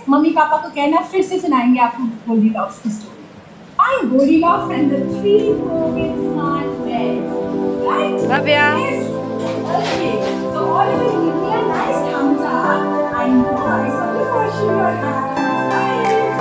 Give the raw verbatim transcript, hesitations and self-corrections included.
Mummy papa को कहना फिर से सुनाएंगे आपको गोल्डीलॉक्स की story. I'm Goldilocks and the three broken smart bears. Right? Bhavya. Yes. Okay. So all of you give me a nice thumbs up and boys, so before you your hands. Right?